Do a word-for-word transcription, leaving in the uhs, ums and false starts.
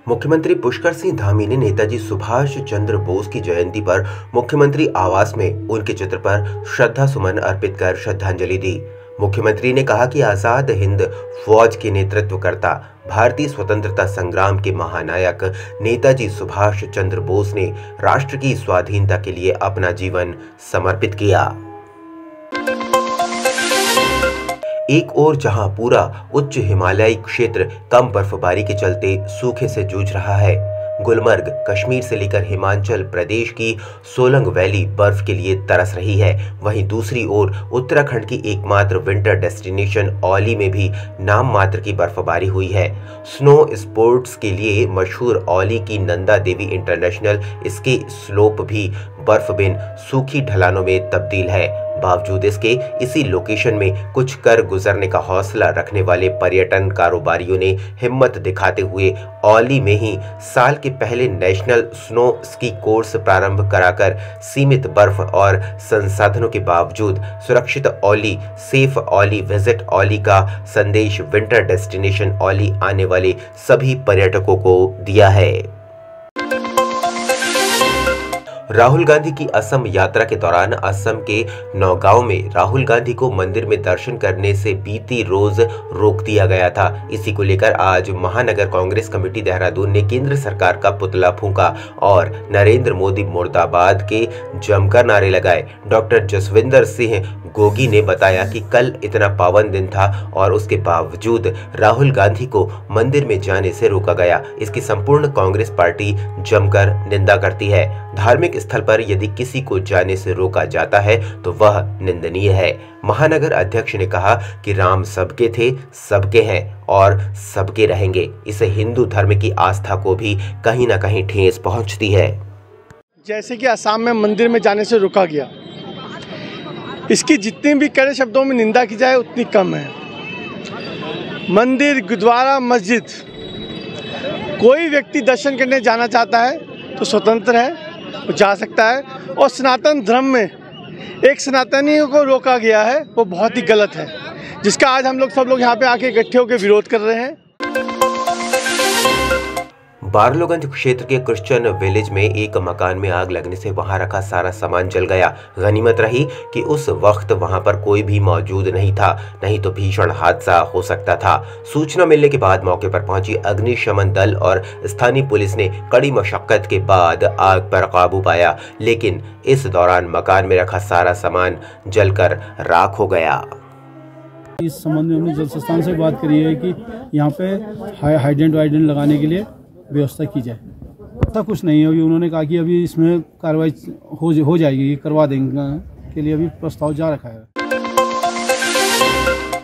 मुख्यमंत्री पुष्कर सिंह धामी ने नेताजी सुभाष चंद्र बोस की जयंती पर मुख्यमंत्री आवास में उनके चित्र पर श्रद्धा सुमन अर्पित कर श्रद्धांजलि दी। मुख्यमंत्री ने कहा कि आजाद हिंद फौज के नेतृत्वकर्ता, भारतीय स्वतंत्रता संग्राम के महानायक नेताजी सुभाष चंद्र बोस ने राष्ट्र की स्वाधीनता के लिए अपना जीवन समर्पित किया। एक ओर जहां पूरा उच्च हिमालयी क्षेत्र कम बर्फबारी के चलते सूखे से जूझ रहा है, गुलमर्ग कश्मीर से लेकर हिमाचल प्रदेश की सोलंग वैली बर्फ के लिए तरस रही है, वहीं दूसरी ओर उत्तराखंड की एकमात्र विंटर डेस्टिनेशन औली में भी नाम मात्र की बर्फबारी हुई है। स्नो स्पोर्ट्स के लिए मशहूर औली की नंदा देवी इंटरनेशनल इसके स्लोप भी बर्फ बिन सूखी ढलानों में तब्दील है। बावजूद इसके इसी लोकेशन में कुछ कर गुजरने का हौसला रखने वाले पर्यटन कारोबारियों ने हिम्मत दिखाते हुए औली में ही साल के पहले नेशनल स्नो स्की कोर्स प्रारंभ कराकर सीमित बर्फ और संसाधनों के बावजूद सुरक्षित औली, सेफ औली, विजिट औली का संदेश विंटर डेस्टिनेशन औली आने वाले सभी पर्यटकों को दिया है। राहुल गांधी की असम यात्रा के दौरान असम के नौगांव में राहुल गांधी को मंदिर में दर्शन करने से बीती रोज रोक दिया गया था। इसी को लेकर आज महानगर कांग्रेस कमेटी देहरादून ने केंद्र सरकार का पुतला फूंका और नरेंद्र मोदी मुर्दाबाद के जमकर नारे लगाए। डॉक्टर जसविंदर सिंह गोगी ने बताया कि कल इतना पावन दिन था और उसके बावजूद राहुल गांधी को मंदिर में जाने से रोका गया। इसकी संपूर्ण कांग्रेस पार्टी जमकर निंदा करती है। धार्मिक स्थल पर यदि किसी को जाने से रोका जाता है तो वह निंदनीय है। महानगर अध्यक्ष ने कहा कि राम सबके थे, सबके हैं और सबके रहेंगे। इससे हिंदू धर्म की आस्था को भी कहीं ना कहीं ठेस पहुंचती है। जैसे कि असम में मंदिर में जाने से रोका गया, इसकी जितनी भी कड़े शब्दों में निंदा की जाए उतनी कम है। मंदिर, गुरुद्वारा, मस्जिद, कोई व्यक्ति दर्शन करने जाना चाहता है तो स्वतंत्र है, वो जा सकता है। और सनातन धर्म में एक सनातनियों को रोका गया है, वो बहुत ही गलत है, जिसका आज हम लोग सब लोग यहाँ पे आके इकट्ठे होकर विरोध कर रहे हैं। बारलोगंज क्षेत्र के क्रिश्चियन विलेज में एक मकान में आग लगने से वहां रखा सारा सामान जल गया। गनीमत रही कि उस वक्त वहां पर कोई भी मौजूद नहीं था, नहीं तो भीषण हादसा हो सकता था। सूचना मिलने के बाद मौके पर पहुंची अग्निशमन दल और स्थानीय पुलिस ने कड़ी मशक्कत के बाद आग पर काबू पाया, लेकिन इस दौरान मकान में रखा सारा सामान जलकर राख हो गया। इस संबंध में हमने जल संस्थान से बात करी है कि यहाँ पे हाइडेंट वाइडेंट लगाने के लिए व्यवस्था की जाए। ऐसा कुछ नहीं है। अभी उन्होंने कहा कि अभी इसमें कार्रवाई हो हो जाएगी, करवा देंगे के लिए अभी प्रस्ताव जा रखा है।